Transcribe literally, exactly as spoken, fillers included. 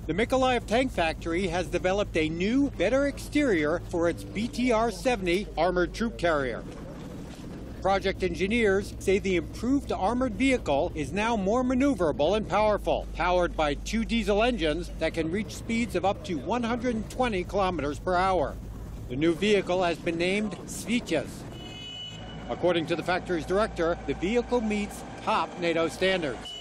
The Mykolaiv Tank Factory has developed a new, better exterior for its B T R seventy armored troop carrier. Project engineers say the improved armored vehicle is now more maneuverable and powerful, powered by two diesel engines that can reach speeds of up to one hundred twenty kilometers per hour. The new vehicle has been named Svityaz. According to the factory's director, the vehicle meets top NATO standards.